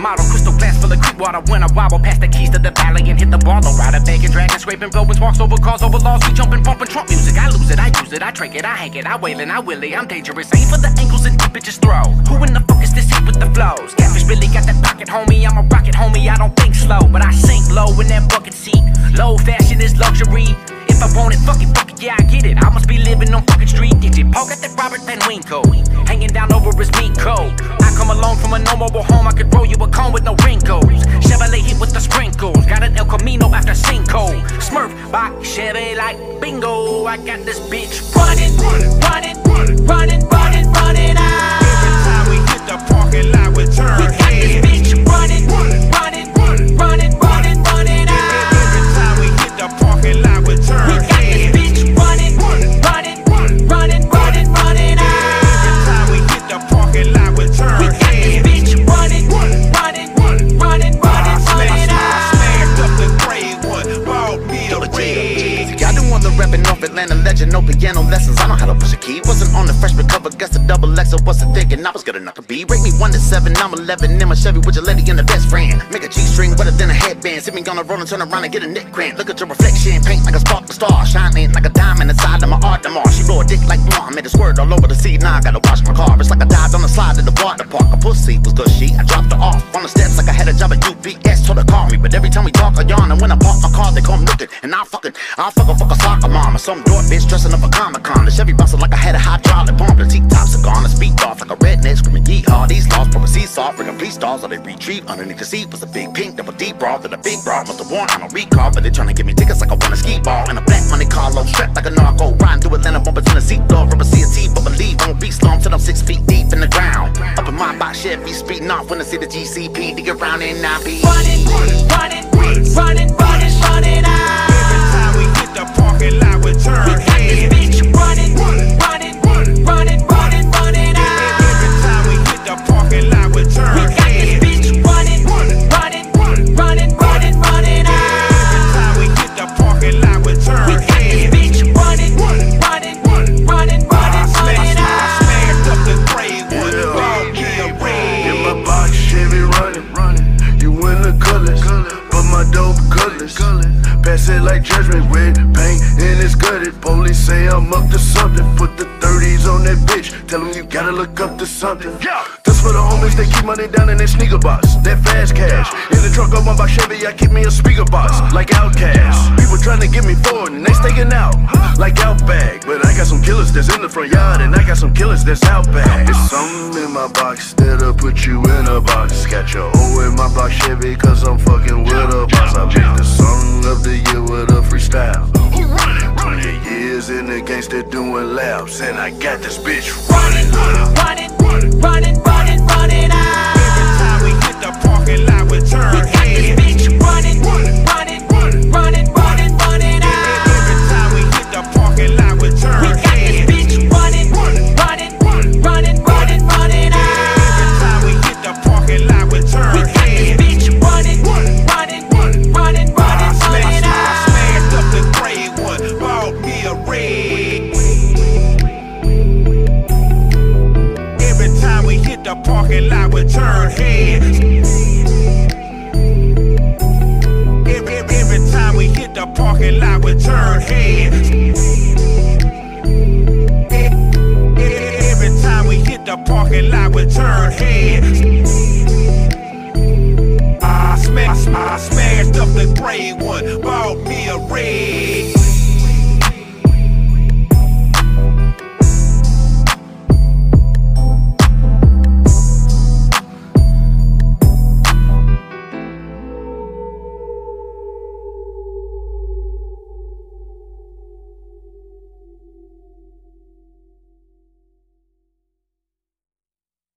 model. Crystal glass full of creek water. When I wobble past the keys to the valley and hit the ball, I'll ride a bag and dragging, scraping, blowing, walks over cars, over laws. We jumping, bumping Trump music. I lose it, I use it, I trick it, I hang it, I wail it, I willy. I'm dangerous, aim for the ankles and deep bitches throw. Who in the fuck is this heat with the flows? Catfish really got that pocket, homie. I'm a rocket, homie. I don't think slow, but I sink low in that bucket seat. Low fashion is luxury. If I want it, fuck it, yeah, I get it. I must be living on fucking street. Did you poke at that Robert Van Winkle? Hanging down over his meat coat. I come along from a no mobile home. I could roll you a cone with no wrinkles. Chevrolet hit with the sprinkles. Got an El Camino after Cinco. Smurf by Chevy like bingo. I got this bitch running, running, running, running, running out. Every time we hit the parking lot, we turn We got this bitch running, running, running, running, running out. Every time we hit the parking lot, we turn We got this bitch running, running, running, running, running out. Every time we hit the parking lot, we turn We got this bitch running, running, running, running, running out. I smashed up the gray one, bought me a red. Y'all do all the rapping off Atlanta legend, no piano lessons. I know how to push a key. Wasn't on the freshman cover, guess the double X. I wasn't thinking I was good enough to be. Rate me 1 to 7, I'm 11 in my Chevy with your lady and the best friend. Make a G-string better than a headband. See me gonna roll and turn around and get a neck cramp. Look at your reflection, paint like a spark, star, shining like a diamond inside of my art. She blow a dick like I made a squirt all over the seat. Now I gotta wash my car. It's like I dived on the slide in the water park. A pussy was good shit. I dropped her off on the steps like I had a job at UPS. Told her call me, but every time we talk, I yawn. And when I park my car, they come looking. And I'll fuck a soccer mom or some door bitch dressing up a Comic-Con. The Chevy busted like I had a hydraulic pump. The T-tops are gone. The speed off like a redneck screaming yeehaw. These laws from a seesaw, bringing police stars or they retrieve. Underneath the seat was a big pink, double deep bra. Then a big bra must have worn on a recall. But they trying to give me tickets like I won a ski ball. And a black money car low strapped like a narco. Riding through Atlanta, bumping in the seat door. Rubber CNT, but believe I won't be slump till I'm 6 feet deep in the ground. Up in my box, Chevy speeding off when I see the GCP. Dig around and I be Running, running, running, running, running out. Every time we hit the parking lot, we turn We got this bitch running, running, running, running, running out. Every time we hit the parking lot, we turn We got this bitch running, running, running, running, running out. Every time we hit the parking lot, we turn We got this bitch running, running, running, running, running out. I smashed up the gray one, bought me a red. In my box, Chevy running. You in the colors, but my dope colors. Pass it like judgment with paint and it's gutted. Police say I'm up to something. Put the 30s on that bitch. Tell them you gotta look up to something. That's for the homies, they keep money down in their sneaker box. That fast cash. In the trunk of my Chevy, I keep me a speaker box. Like Outkast. People trying to get me forward and they staking out. Like Outback. But I got some killers that's in the front yard and I got some killers that's out back. It's something in my box that'll put you in a box. Got your O in my box Chevy cause I'm fucking with a boss. I made the song of the year with a freestyle. 20 years in the gangster doing laps and I got this bitch running, Running, running, running, running out. Every time we hit the parking lot, we turn We got this bitch running, running, running, running, running out. Every time we hit the parking lot, we turn We got this bitch running, running, running, running, running out. Every time we hit the parking lot, we turn We got this bitch running, running, running, running, running I out. smashed up the gray one, bought me a red. Every time we hit the parking lot, we turn heads. Every time we hit the parking lot, we turn heads. Every time we hit the parking lot, we turn heads. I smashed up the gray one, bought me a red.